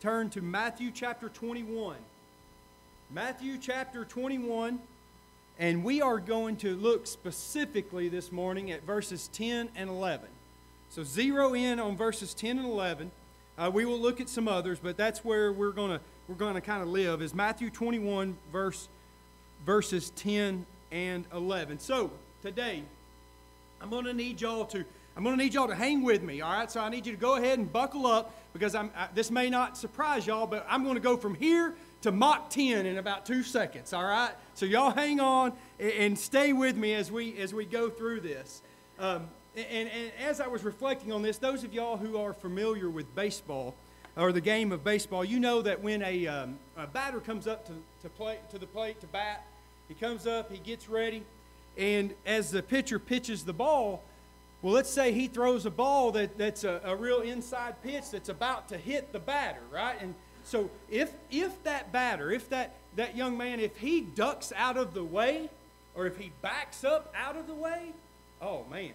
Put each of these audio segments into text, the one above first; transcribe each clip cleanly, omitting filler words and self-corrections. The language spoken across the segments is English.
turn to Matthew chapter 21. Matthew chapter 21, and we are going to look specifically this morning at verses 10 and 11. So zero in on verses 10 and 11. We will look at some others, but that's where we're going to kind of live, is Matthew 21, verses 10 and 11. So today, I'm going to need y'all to hang with me, all right? So I need you to go ahead and buckle up, because this may not surprise y'all, but I'm going to go from here to Mach 10 in about 2 seconds, all right? So y'all hang on and stay with me as we go through this. And as I was reflecting on this, those of y'all who are familiar with baseball, or the game of baseball, you know that when a batter comes up to the plate to bat, he comes up, he gets ready, and as the pitcher pitches the ball, well, let's say he throws a ball that's a real inside pitch that's about to hit the batter, right? And so if that batter, if that young man, if he ducks out of the way, or if he backs up out of the way, oh man,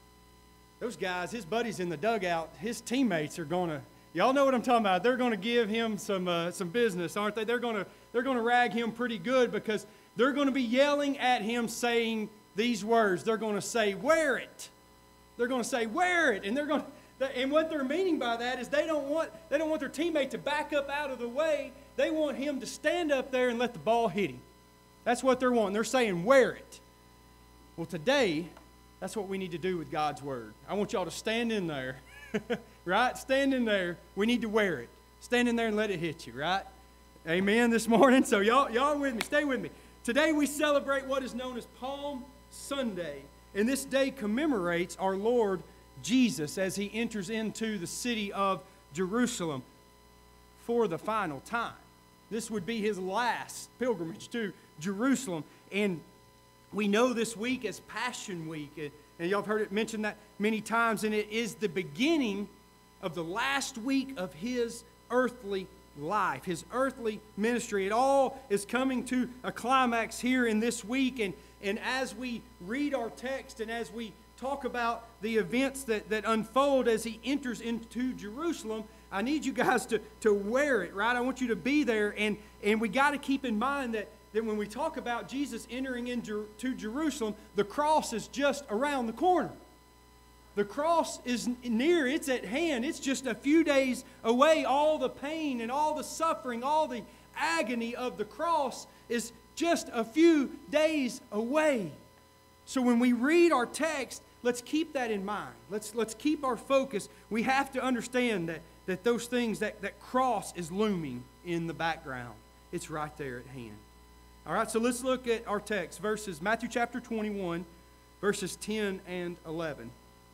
those guys, his buddies in the dugout, his teammates are going to, y'all know what I'm talking about. They're going to give him some business, aren't they? They're going to rag him pretty good, because they're going to be yelling at him, saying these words. They're going to say, "Wear it." They're going to say, "Wear it," and and what they're meaning by that is they don't want their teammate to back up out of the way. They want him to stand up there and let the ball hit him. That's what they're wanting. They're saying, "Wear it." Well, today, that's what we need to do with God's Word. I want y'all to stand in there, right? Stand in there. We need to wear it. Stand in there and let it hit you, right? Amen this morning. So y'all with me. Stay with me. Today we celebrate what is known as Palm Sunday. And this day commemorates our Lord Jesus as he enters into the city of Jerusalem for the final time. This would be his last pilgrimage to Jerusalem. And we know this week as Passion Week. And y'all have heard it mentioned that many times. And it is the beginning of the last week of his earthly life, his earthly ministry. It all is coming to a climax here in this week. And as we read our text and as we talk about the events that unfold as he enters into Jerusalem, I need you guys to wear it, right? I want you to be there. And we got to keep in mind that when we talk about Jesus entering into Jerusalem, the cross is just around the corner. The cross is near, it's at hand. It's just a few days away. All the pain and all the suffering, all the agony of the cross is just a few days away. So when we read our text, let's keep that in mind. Let's keep our focus. We have to understand that those things, that cross is looming in the background. It's right there at hand. All right, so let's look at our text, Matthew chapter 21, verses 10 and 11.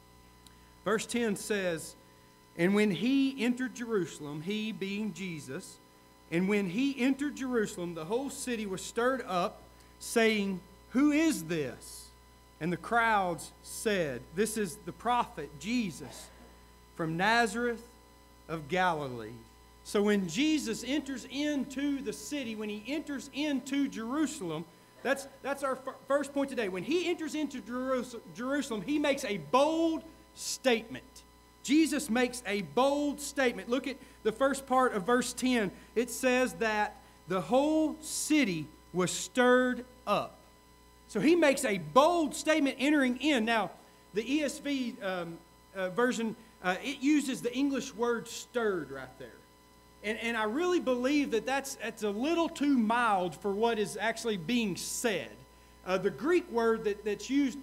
Verse 10 says, "And when he entered Jerusalem," he being Jesus, "and when he entered Jerusalem, the whole city was stirred up, saying, 'Who is this?' And the crowds said, 'This is the prophet Jesus from Nazareth of Galilee.'" So when Jesus enters into the city, when he enters into Jerusalem, that's our first point today. When he enters into Jerusalem, he makes a bold statement. Jesus makes a bold statement. Look at the first part of verse 10. It says that the whole city was stirred up. So he makes a bold statement entering in. Now, the ESV version, it uses the English word stirred right there. And I really believe that's a little too mild for what is actually being said. The Greek word that's used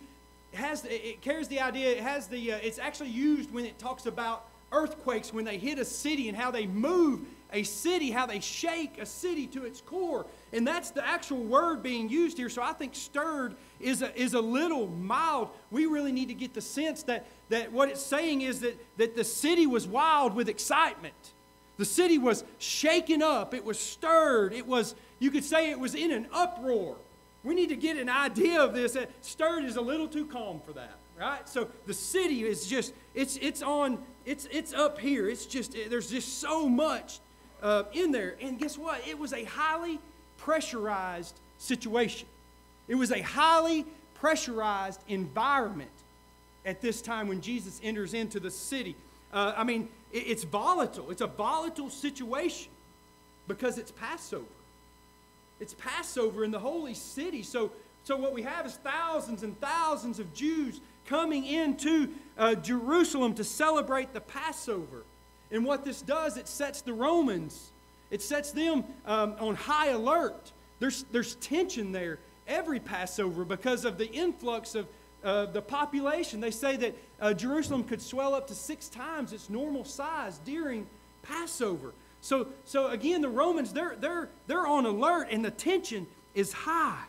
it carries the idea. It's actually used when it talks about earthquakes, when they hit a city and how they move a city, how they shake a city to its core. And that's the actual word being used here. So I think stirred is a little mild. We really need to get the sense that what it's saying is that the city was wild with excitement. The city was shaken up. It was stirred. You could say it was in an uproar. We need to get an idea of this. Stirred is a little too calm for that, right? So the city is just, it's up here. There's just so much in there. And guess what? It was a highly pressurized situation. It was a highly pressurized environment at this time when Jesus enters into the city. It's volatile. It's a volatile situation because it's Passover. It's Passover in the holy city. So what we have is thousands and thousands of Jews coming into Jerusalem to celebrate the Passover. And what this does, it sets the Romans, it sets them on high alert. There's tension there every Passover because of the influx of the population. They say that Jerusalem could swell up to 6 times its normal size during Passover. So again, the Romans, they're on alert, and the tension is high.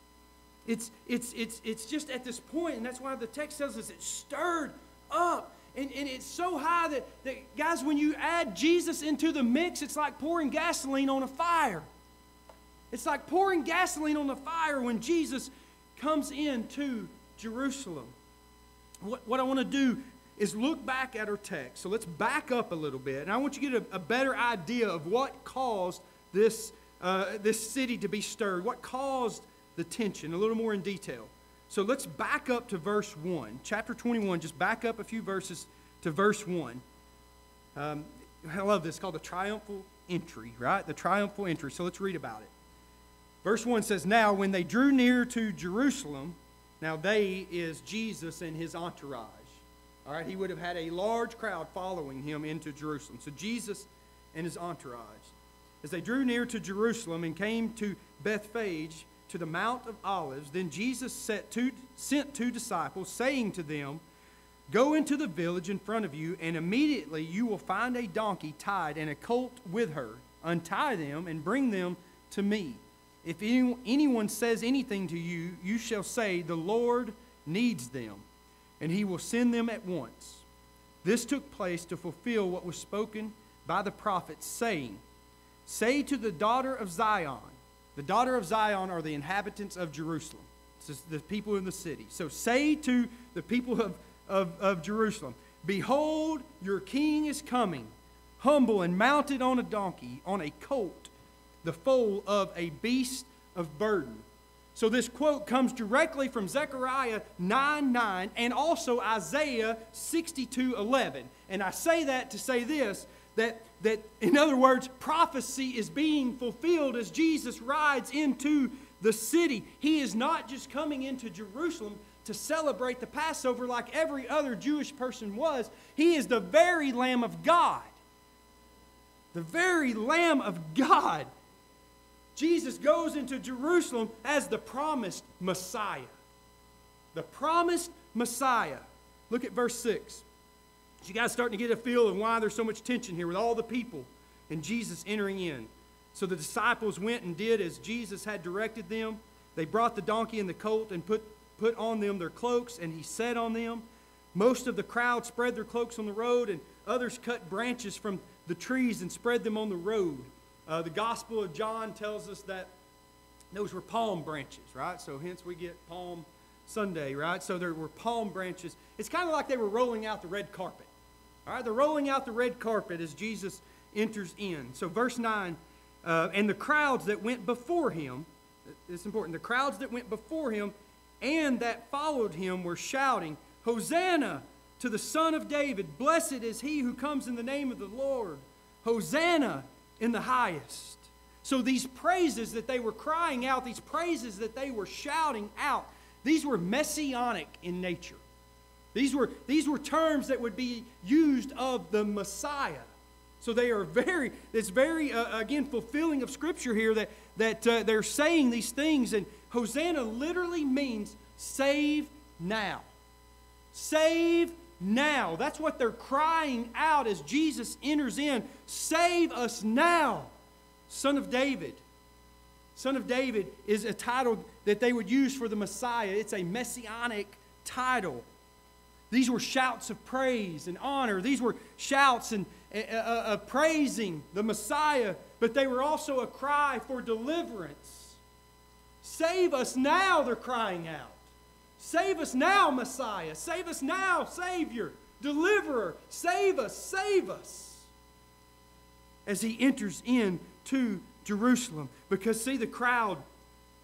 It's just at this point, and that's why the text tells us it's stirred up. And it's so high that, guys, when you add Jesus into the mix, it's like pouring gasoline on a fire. It's like pouring gasoline on the fire when Jesus comes into Jerusalem. What I want to do is look back at our text. So let's back up a little bit. And I want you to get a better idea of what caused this city to be stirred. What caused the tension, a little more in detail. So let's back up to verse 1. Chapter 21, just back up a few verses to verse 1. I love this. It's called the triumphal entry, right? The triumphal entry. So let's read about it. Verse 1 says, "Now when they drew near to Jerusalem," now they is Jesus and his entourage. All right, he would have had a large crowd following him into Jerusalem. So Jesus and his entourage. As they drew near to Jerusalem and came to Bethphage, to the Mount of Olives, then Jesus sent two disciples, saying to them, "Go into the village in front of you, and immediately you will find a donkey tied and a colt with her. Untie them and bring them to me. If anyone says anything to you, you shall say, 'The Lord needs them,' and he will send them at once." This took place to fulfill what was spoken by the prophet, saying, "Say to the daughter of Zion," the daughter of Zion are the inhabitants of Jerusalem. It's the people in the city. So say to the people of Jerusalem, "Behold, your king is coming, humble and mounted on a donkey, on a colt, the foal of a beast of burden." So this quote comes directly from Zechariah 9:9 and also Isaiah 62:11. And I say that to say this, that in other words, prophecy is being fulfilled as Jesus rides into the city. He is not just coming into Jerusalem to celebrate the Passover like every other Jewish person was. He is the very Lamb of God. The very Lamb of God. Jesus goes into Jerusalem as the promised Messiah. The promised Messiah. Look at verse 6. You guys starting to get a feel of why there's so much tension here with all the people and Jesus entering in. So the disciples went and did as Jesus had directed them. They brought the donkey and the colt and put on them their cloaks, and he sat on them. Most of the crowd spread their cloaks on the road, and others cut branches from the trees and spread them on the road. The Gospel of John tells us that those were palm branches, right? So hence we get Palm Sunday, right? So there were palm branches. It's kind of like they were rolling out the red carpet. All right, they're rolling out the red carpet as Jesus enters in. So verse 9, and the crowds that went before him, it's important, the crowds that went before him and that followed him were shouting, "Hosanna to the Son of David. Blessed is he who comes in the name of the Lord. Hosanna in the highest." So these praises that they were crying out, these praises that they were shouting out, these were messianic in nature. These were terms that would be used of the Messiah. So they are it's very again, fulfilling of Scripture here that they're saying these things. And Hosanna literally means save now. Save now. That's what they're crying out as Jesus enters in. Save us now, Son of David. Son of David is a title that they would use for the Messiah. It's a messianic title. These were shouts of praise and honor. These were shouts and praising the Messiah, but they were also a cry for deliverance. Save us now, they're crying out. Save us now, Messiah. Save us now, Savior, Deliverer. Save us, save us. As he enters into Jerusalem. Because, see, the crowd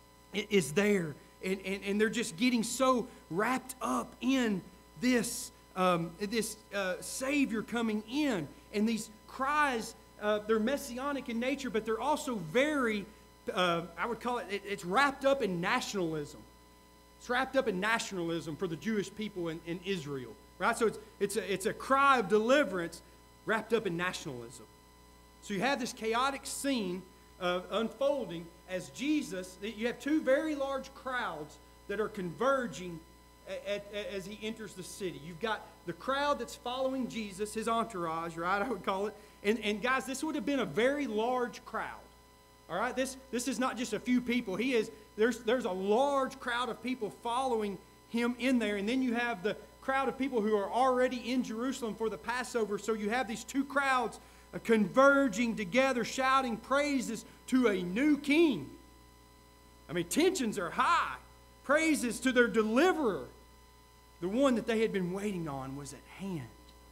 is there. And they're just getting so wrapped up in this this Savior coming in. And these cries, they're messianic in nature, but they're also very, I would call it, it's wrapped up in nationalism. It's wrapped up in nationalism for the Jewish people in Israel. Right? So it's a cry of deliverance wrapped up in nationalism. So you have this chaotic scene unfolding as Jesus, you have two very large crowds that are converging as he enters the city. You've got the crowd that's following Jesus, his entourage, right, I would call it. And guys, this would have been a very large crowd. All right, this is not just a few people. There's a large crowd of people following him in there. And then you have the crowd of people who are already in Jerusalem for the Passover. So you have these two crowds converging together, shouting praises to a new king. I mean, tensions are high. Praises to their deliverer. The one that they had been waiting on was at hand.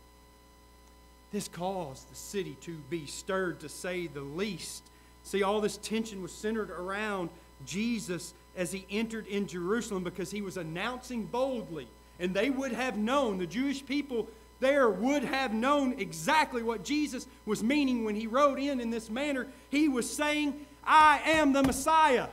This caused the city to be stirred, to say the least. See, all this tension was centered around Jesus as he entered in Jerusalem because he was announcing boldly. And they would have known, the Jewish people there would have known exactly what Jesus was meaning when he rode in this manner. He was saying, I am the Messiah.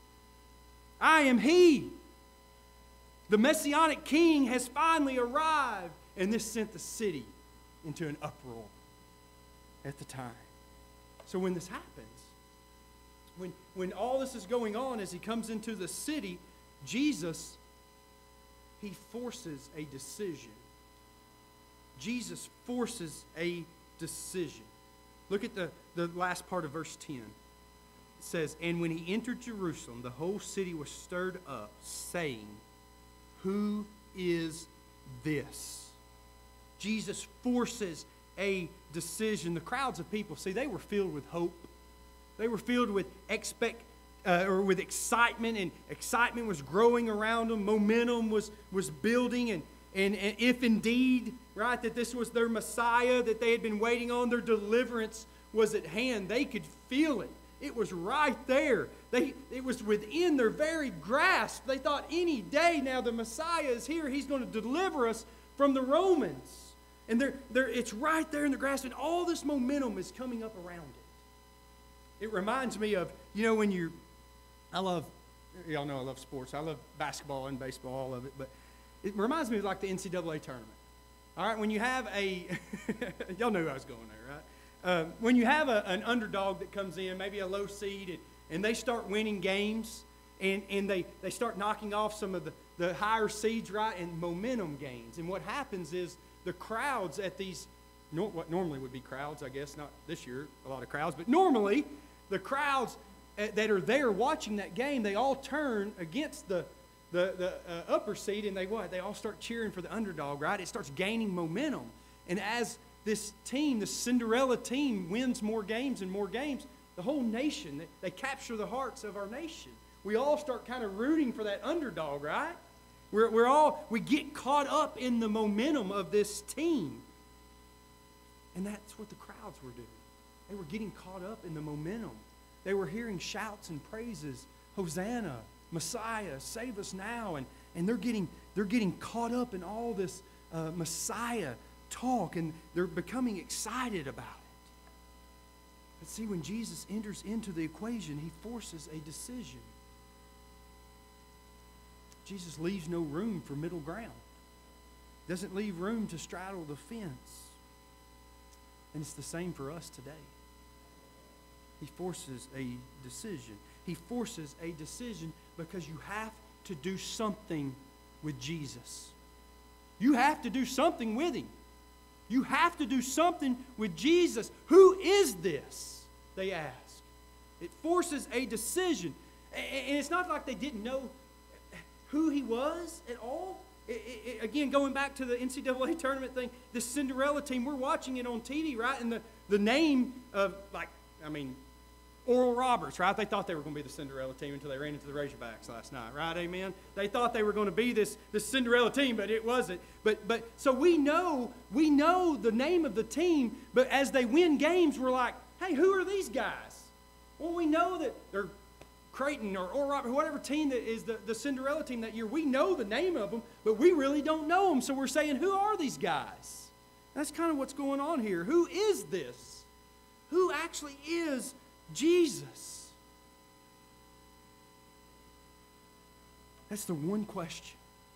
I am he. The Messianic king has finally arrived. And this sent the city into an uproar at the time. So when this happens, when all this is going on as he comes into the city, Jesus, he forces a decision. Jesus forces a decision. Look at the last part of verse 10. It says, and when he entered Jerusalem, the whole city was stirred up, saying, who is this? Jesus forces a decision. The crowds of people, see, they were filled with hope. They were filled with with excitement, and excitement was growing around them. Momentum was building, and if indeed, right, that this was their Messiah that they had been waiting on, their deliverance was at hand. They could feel it. It was right there. It was within their very grasp. They thought any day now the Messiah is here. He's going to deliver us from the Romans. And it's right there in the grasp, and all this momentum is coming up around it. It reminds me of, when y'all know I love sports. I love basketball and baseball, all of it. But it reminds me of like the NCAA tournament. All right, when you have y'all knew I was going there, right? When you have an underdog that comes in, maybe a low seed, and they start winning games, and they start knocking off some of the higher seeds, right, and momentum gains. And what happens is the crowds at these, what normally would be crowds, I guess, not this year, a lot of crowds, but normally the crowds that are there watching that game, they all turn against the upper seed, and they all start cheering for the underdog, right? It starts gaining momentum. And as this team, the Cinderella team, wins more games and more games, the whole nation, they capture the hearts of our nation. We all start kind of rooting for that underdog, right? We get caught up in the momentum of this team. And that's what the crowds were doing. They were getting caught up in the momentum. They were hearing shouts and praises, Hosanna, Messiah, save us now. And they're getting caught up in all this Messiah talk, and they're becoming excited about it. But see, when Jesus enters into the equation, he forces a decision. Jesus leaves no room for middle ground. Doesn't leave room to straddle the fence. And it's the same for us today. He forces a decision. He forces a decision because you have to do something with Jesus. You have to do something with him. You have to do something with Jesus. Who is this? They ask. It forces a decision. And it's not like they didn't know who he was at all. Again, going back to the NCAA tournament thing, the Cinderella team, we're watching it on TV, right? And the name of, Oral Roberts, right? They thought they were going to be the Cinderella team until they ran into the Razorbacks last night, right? Amen? They thought they were going to be this Cinderella team, but it wasn't. But so we know the name of the team, but as they win games, we're like, hey, who are these guys? Well, we know that they're Creighton or Oral Roberts, whatever team that is the Cinderella team that year, we know the name of them, but we really don't know them. So we're saying, who are these guys? That's kind of what's going on here. Who is this? Who actually is Jesus? That's the one question.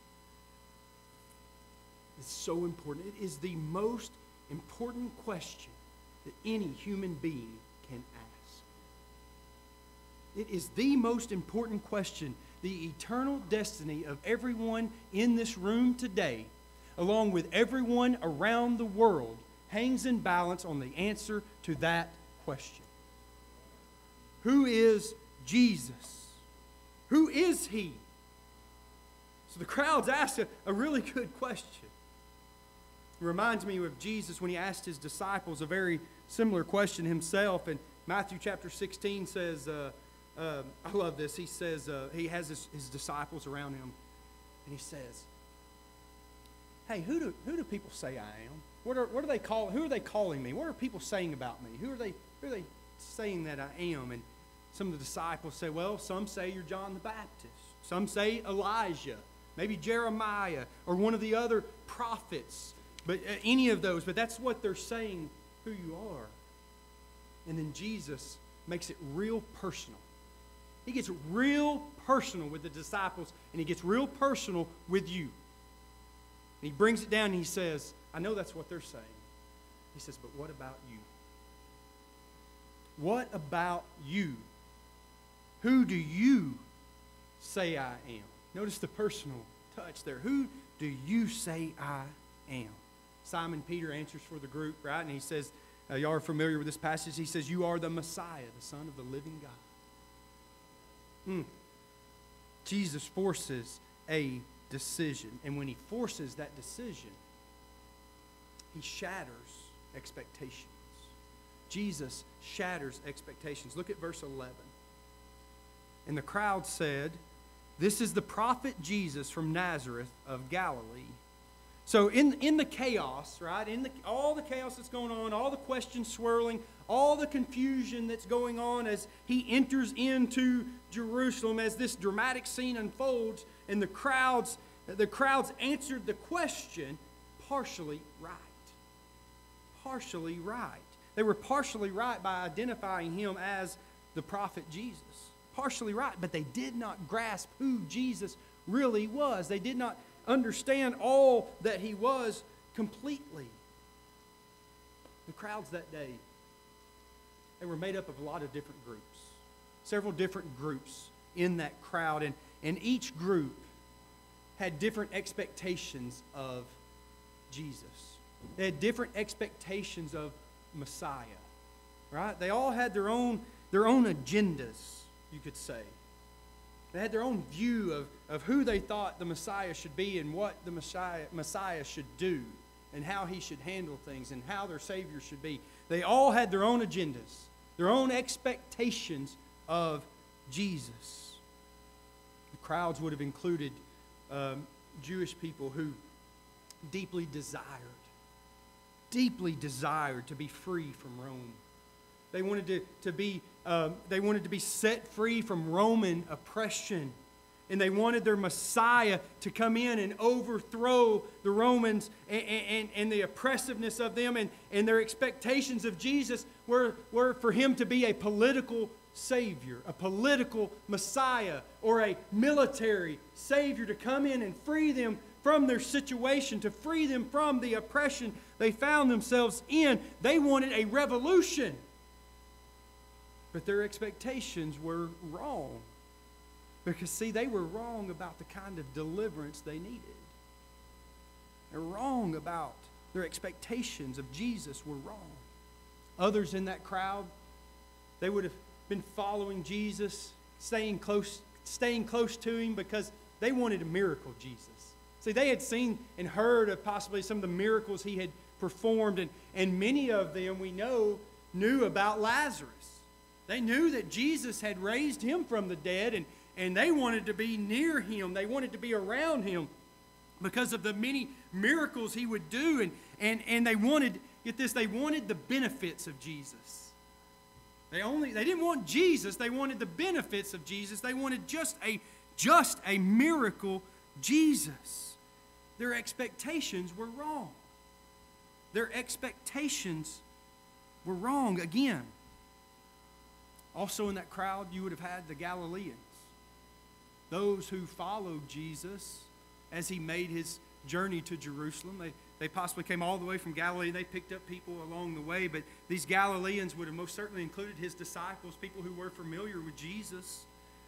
It's so important. It is the most important question that any human being can ask. It is the most important question. The eternal destiny of everyone in this room today, along with everyone around the world, hangs in balance on the answer to that question. Who is Jesus? Who is He? So the crowds asked a really good question. It reminds me of Jesus when He asked His disciples a very similar question Himself. And Matthew chapter 16 says, I love this. He says, He has his disciples around Him. And He says, hey, who do people say I am? What are they calling? Who are they calling me? What are people saying about me? Who are they saying that I am? And some of the disciples say, well, some say you're John the Baptist. Some say Elijah, maybe Jeremiah, or one of the other prophets. But any of those. But that's what they're saying who you are. And then Jesus makes it real personal. He gets real personal with the disciples, and He gets real personal with you. And He brings it down and He says, I know that's what they're saying. He says, but what about you? What about you? Who do you say I am? Notice the personal touch there. Who do you say I am? Simon Peter answers for the group, right? And he says, y'all are familiar with this passage. He says, you are the Messiah, the Son of the living God. Jesus forces a decision. And when He forces that decision, He shatters expectations. Jesus shatters expectations. Look at verse 11. And the crowd said, this is the prophet Jesus from Nazareth of Galilee. So in the chaos, right, all the chaos that's going on, all the questions swirling, all the confusion that's going on as He enters into Jerusalem, as this dramatic scene unfolds, and the crowds answered the question partially right. Partially right. They were partially right by identifying Him as the prophet Jesus. Partially right, but they did not grasp who Jesus really was. They did not understand all that He was completely. The crowds that day, they were made up of a lot of different groups. Several different groups in that crowd. And each group had different expectations of Jesus. They had different expectations of Messiah. Right? They all had their own agendas, you could say. They had their own view of who they thought the Messiah should be and what the Messiah should do and how He should handle things and how their Savior should be. They all had their own agendas, their own expectations of Jesus. The crowds would have included Jewish people who deeply desired to be free from Rome. They wanted to be set free from Roman oppression. And they wanted their Messiah to come in and overthrow the Romans and the oppressiveness of them. And their expectations of Jesus were for Him to be a political Savior, a political Messiah, or a military Savior to come in and free them from their situation, to free them from the oppression they found themselves in. They wanted a revolution. But their expectations were wrong. Because, see, they were wrong about the kind of deliverance they needed. They're wrong about their expectations of Jesus were wrong. Others in that crowd, they would have been following Jesus, staying close to Him because they wanted a miracle Jesus. See, they had seen and heard of possibly some of the miracles He had performed, and many of them, we know, knew about Lazarus. They knew that Jesus had raised him from the dead, and they wanted to be near Him. They wanted to be around Him because of the many miracles He would do. And they wanted, get this, they wanted the benefits of Jesus. They didn't want Jesus. They wanted the benefits of Jesus. They wanted just a miracle Jesus. Their expectations were wrong. Their expectations were wrong again. Also in that crowd, you would have had the Galileans, those who followed Jesus as he made his journey to Jerusalem. They possibly came all the way from Galilee. They picked up people along the way, but these Galileans would have most certainly included his disciples, people who were familiar with Jesus.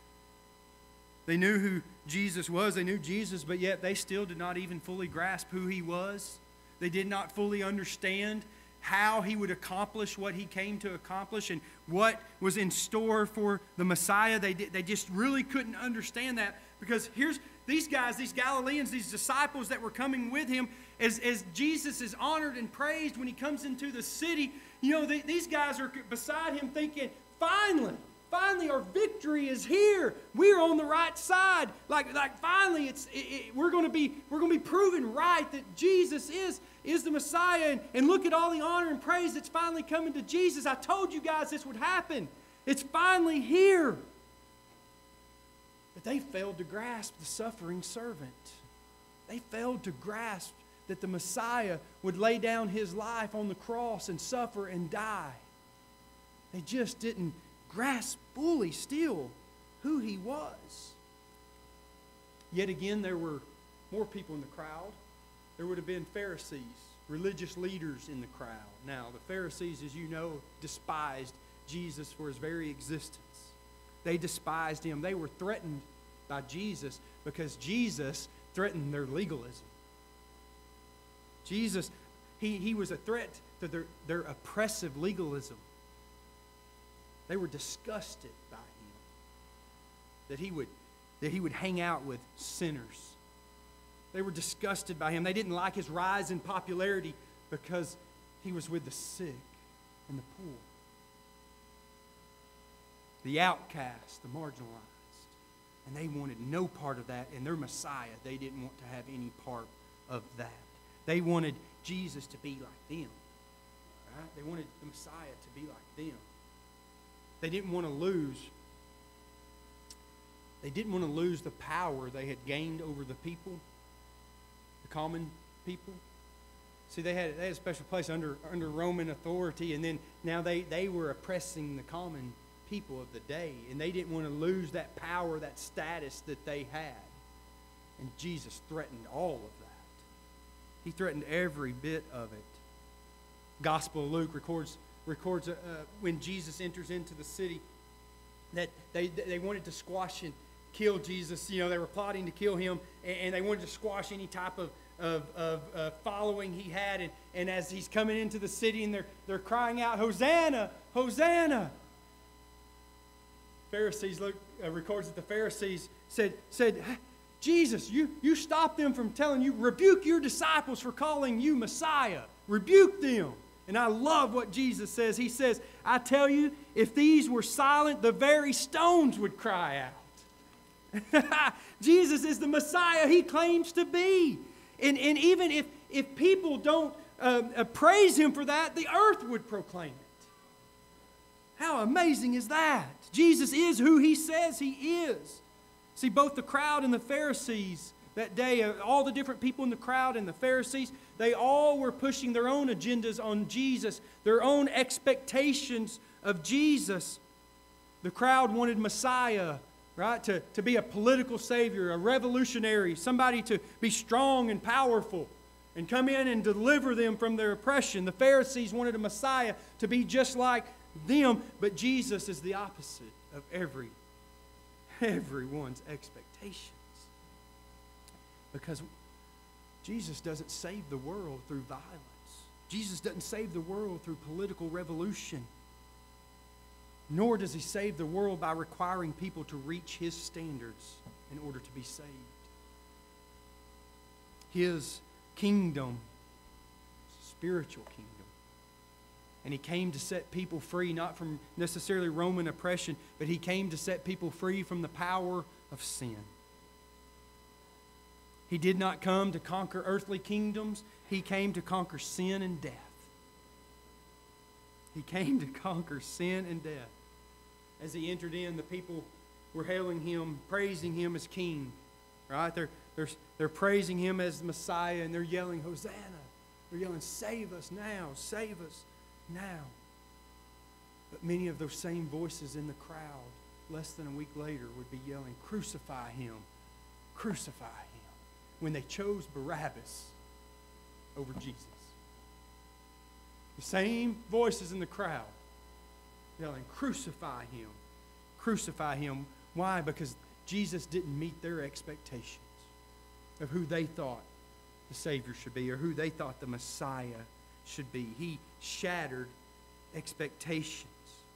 They knew who Jesus was. They knew Jesus, but yet they still did not even fully grasp who he was. They did not fully understand how he would accomplish what he came to accomplish and what was in store for the Messiah. They just really couldn't understand that, because here's these guys, these Galileans, these disciples that were coming with him, as Jesus is honored and praised when he comes into the city. These guys are beside him thinking, finally our victory is here. We're on the right side. Like finally, we're going to be proven right that Jesus is the Messiah. And look at all the honor and praise that's finally coming to Jesus. I told you guys this would happen. It's finally here. But they failed to grasp the suffering servant. They failed to grasp that the Messiah would lay down his life on the cross and suffer and die. They just didn't grasp fully still who he was. Yet again, there were more people in the crowd. There would have been Pharisees, religious leaders in the crowd. Now, the Pharisees, as you know, despised Jesus for his very existence. They despised him. They were threatened by Jesus because Jesus threatened their legalism. Jesus, he was a threat to their oppressive legalism. They were disgusted by him, that he would hang out with sinners. They were disgusted by him. They didn't like his rise in popularity because he was with the sick and the poor, the outcast, the marginalized. And they wanted no part of that. And their Messiah, they didn't want to have any part of that. They wanted Jesus to be like them. Right? They wanted the Messiah to be like them. They didn't want to lose. They didn't want to lose the power they had gained over the people, the common people. See, they had a special place under Roman authority, and then now they were oppressing the common people of the day, and they didn't want to lose that power, that status that they had. And Jesus threatened all of that. He threatened every bit of it. Gospel of Luke records when Jesus enters into the city that they wanted to squash and kill Jesus. They were plotting to kill him, and they wanted to squash any type of following he had. And as he's coming into the city, and they're crying out, "Hosanna, Hosanna!" Pharisees, Luke records that the Pharisees said, "Jesus, you stop them from telling you, rebuke your disciples for calling you Messiah. Rebuke them." And I love what Jesus says. He says, "I tell you, if these were silent, the very stones would cry out." Jesus is the Messiah he claims to be. And even if people don't praise him for that, the earth would proclaim it. How amazing is that? Jesus is who he says he is. See, both the crowd and the Pharisees that day, all the different people in the crowd and the Pharisees, they all were pushing their own agendas on Jesus, their own expectations of Jesus. The crowd wanted Messiah, right, to be a political savior, a revolutionary, somebody to be strong and powerful and come in and deliver them from their oppression. The Pharisees wanted a Messiah to be just like them, but Jesus is the opposite of everyone's expectations. Because Jesus doesn't save the world through violence. Jesus doesn't save the world through political revolution. Nor does he save the world by requiring people to reach his standards in order to be saved. His kingdom is a spiritual kingdom. And he came to set people free, not from necessarily Roman oppression, but he came to set people free from the power of sin. He did not come to conquer earthly kingdoms. He came to conquer sin and death. He came to conquer sin and death. as he entered in, the people were hailing him, praising him as king. Right? They're praising him as the Messiah, and they're yelling, Hosanna. They're yelling, save us now, save us now. But many of those same voices in the crowd, less than a week later, would be yelling, crucify him, crucify him, when they chose Barabbas over Jesus. The same voices in the crowd yelling, crucify him, crucify him. Why? Because Jesus didn't meet their expectations of who they thought the Savior should be or who they thought the Messiah should be. He shattered expectations.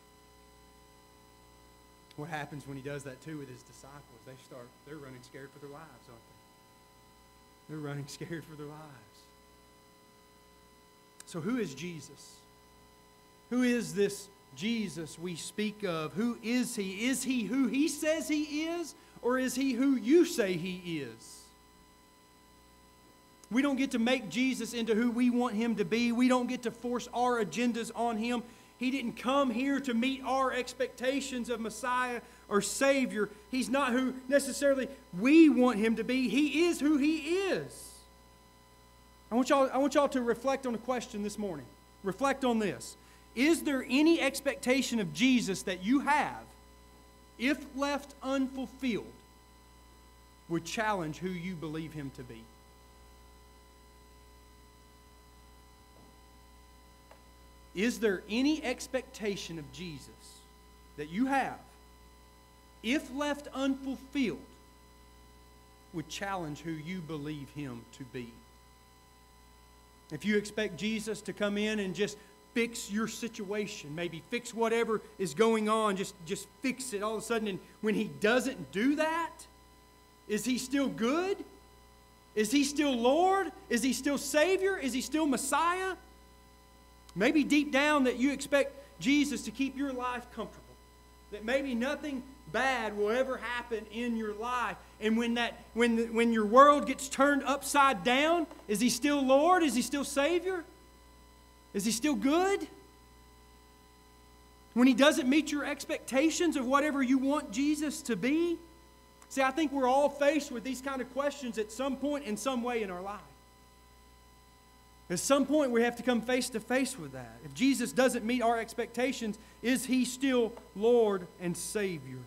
What happens when he does that too with his disciples? They're running scared for their lives, aren't they? They're running scared for their lives. So who is Jesus? Who is this Jesus we speak of? Who is he? Is he who he says he is, or is he who you say he is? We don't get to make Jesus into who we want him to be. We don't get to force our agendas on him. He didn't come here to meet our expectations of Messiah or Savior. He's not who necessarily we want him to be. He is who he is. I want y'all to reflect on a question this morning. Reflect on this. Is there any expectation of Jesus that you have, if left unfulfilled, would challenge who you believe him to be? Is there any expectation of Jesus that you have, if left unfulfilled, would challenge who you believe him to be? If you expect Jesus to come in and just fix your situation, maybe fix whatever is going on, just fix it all of a sudden, and when he doesn't do that, is he still good? Is he still Lord? Is he still Savior? Is he still Messiah? Maybe deep down that you expect Jesus to keep your life comfortable. That maybe nothing bad will ever happen in your life. And when your world gets turned upside down, is he still Lord? Is he still Savior? Is he still good? When he doesn't meet your expectations of whatever you want Jesus to be? See, I think we're all faced with these kind of questions at some point in some way in our life. At some point, we have to come face to face with that. If Jesus doesn't meet our expectations, is he still Lord and Savior?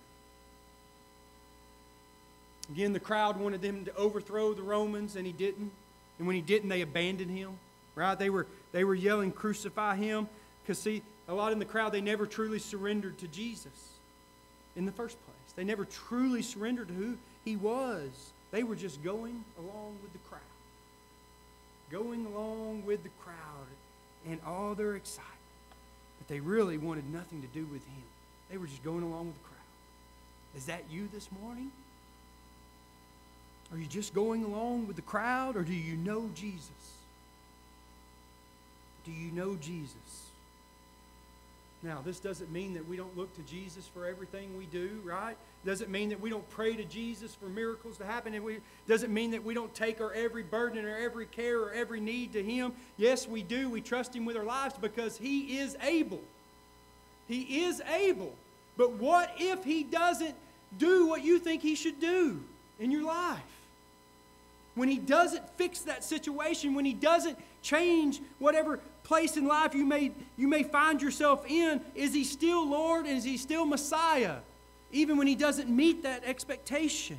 Again, the crowd wanted them to overthrow the Romans, and he didn't. And when he didn't, they abandoned him. Right? They were yelling, crucify him. Because, see, a lot in the crowd, they never truly surrendered to Jesus in the first place. They never truly surrendered to who he was. They were just going along with the crowd. Going along with the crowd and all their excitement. But they really wanted nothing to do with him. They were just going along with the crowd. Is that you this morning? Are you just going along with the crowd, or do you know Jesus? Do you know Jesus? Now, this doesn't mean that we don't look to Jesus for everything we do, right? Doesn't mean that we don't pray to Jesus for miracles to happen. Doesn't mean that we don't take our every burden or every care or every need to him. Yes, we do. We trust him with our lives because he is able. He is able. But what if he doesn't do what you think he should do in your life? When he doesn't fix that situation, when he doesn't change whatever place in life you may find yourself in, is he still Lord and is he still Messiah? Even when he doesn't meet that expectation.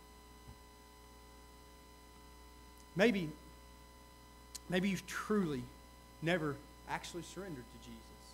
Maybe you've truly never actually surrendered to Jesus.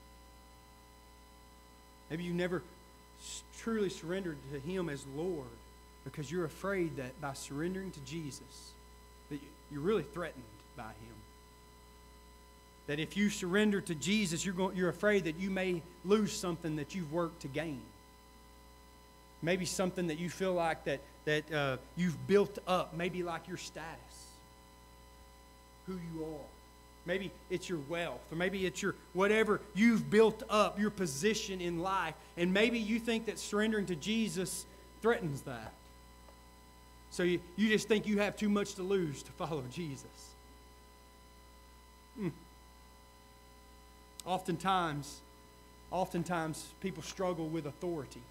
Maybe you never truly surrendered to him as Lord because you're afraid that by surrendering to Jesus, that you're really threatened by him. That if you surrender to Jesus, you're afraid that you may lose something that you've worked to gain. Maybe something that you feel like that you've built up, maybe like your status, who you are. Maybe it's your wealth, or maybe it's your whatever you've built up, your position in life. And maybe you think that surrendering to Jesus threatens that. So you just think you have too much to lose to follow Jesus. Oftentimes, oftentimes people struggle with authority.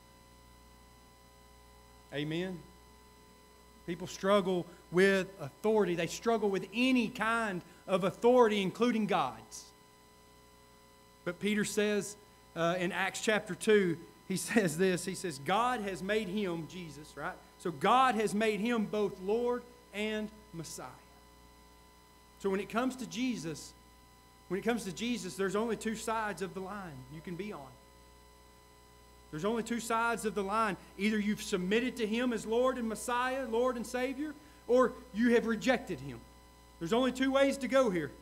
Amen? People struggle with authority. They struggle with any kind of authority, including God's. But Peter says in Acts chapter 2, he says this. He says, God has made him, Jesus, right? So God has made him both Lord and Messiah. So when it comes to Jesus, there's only two sides of the line you can be on. There's only two sides of the line. Either you've submitted to him as Lord and Messiah, Lord and Savior, or you have rejected him. There's only two ways to go here.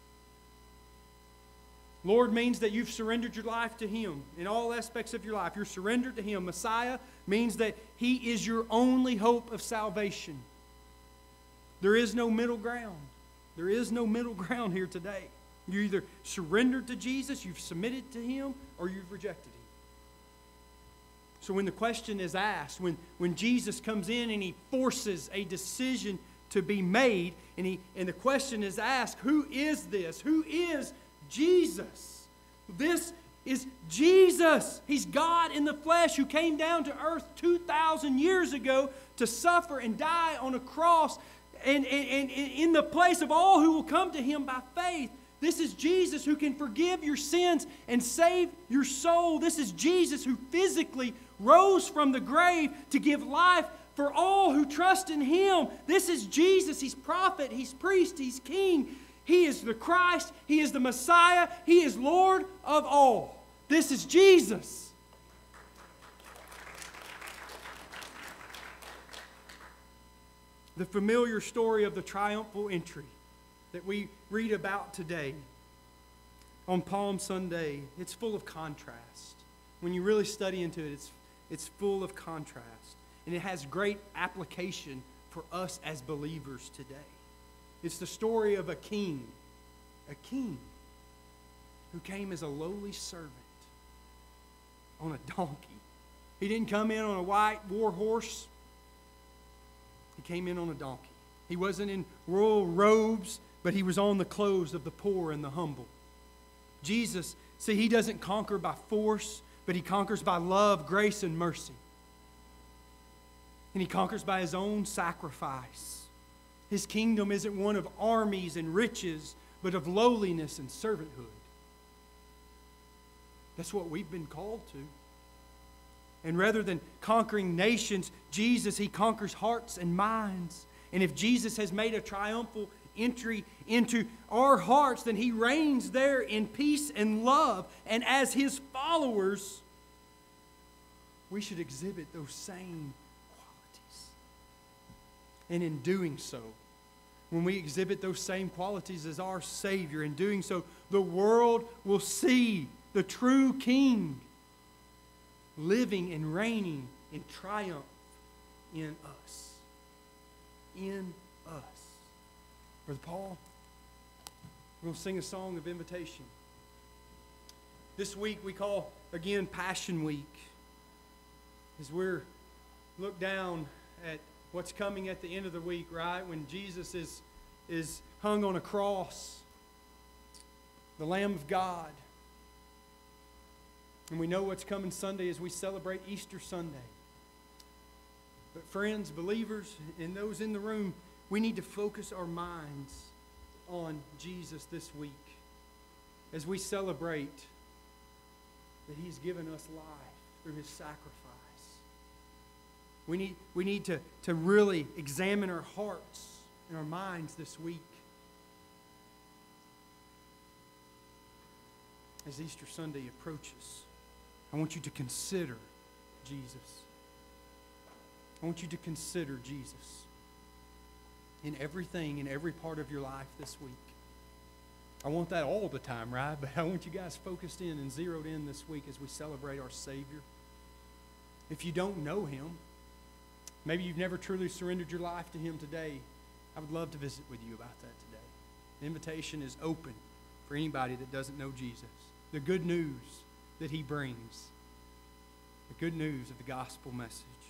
Lord means that you've surrendered your life to him in all aspects of your life. You're surrendered to him. Messiah means that he is your only hope of salvation. There is no middle ground. There is no middle ground here today. You either surrendered to Jesus, you've submitted to him, or you've rejected him. So when the question is asked, when Jesus comes in and he forces a decision to be made, and the question is asked, who is this? Who is Jesus? This is Jesus. He's God in the flesh who came down to earth 2,000 years ago to suffer and die on a cross and in the place of all who will come to him by faith. This is Jesus who can forgive your sins and save your soul. This is Jesus who physically rose from the grave to give life for all who trust in him. This is Jesus. He's prophet, he's priest, he's king. He is the Christ. He is the Messiah. He is Lord of all. This is Jesus. The familiar story of the triumphal entry that we read about today on Palm Sunday, it's full of contrast. When you really study into it, it's full of contrast. And it has great application for us as believers today. It's the story of a king who came as a lowly servant on a donkey. He didn't come in on a white war horse. He came in on a donkey. He wasn't in royal robes, but he was on the clothes of the poor and the humble. Jesus, see, he doesn't conquer by force, but he conquers by love, grace, and mercy. And he conquers by his own sacrifice. His kingdom isn't one of armies and riches, but of lowliness and servanthood. That's what we've been called to. And rather than conquering nations, Jesus, he conquers hearts and minds. And if Jesus has made a triumphal entry into our hearts, then he reigns there in peace and love. And as his followers, we should exhibit those same qualities. And in doing so, when we exhibit those same qualities as our Savior, in doing so, the world will see the true King living and reigning in triumph in us. In us. Brother Paul, we're going to sing a song of invitation. This week we call, again, Passion Week. As we're look down at what's coming at the end of the week, right? When Jesus is hung on a cross, the Lamb of God. And we know what's coming Sunday as we celebrate Easter Sunday. But friends, believers, and those in the room, we need to focus our minds on Jesus this week as we celebrate that he's given us life through his sacrifice. We need to really examine our hearts and our minds this week as Easter Sunday approaches. I want you to consider Jesus. I want you to consider Jesus in everything, in every part of your life this week. I want that all the time, right? But I want you guys focused in and zeroed in this week as we celebrate our Savior. If you don't know him, maybe you've never truly surrendered your life to him today, I would love to visit with you about that today. The invitation is open for anybody that doesn't know Jesus. The good news that he brings. The good news of the gospel message.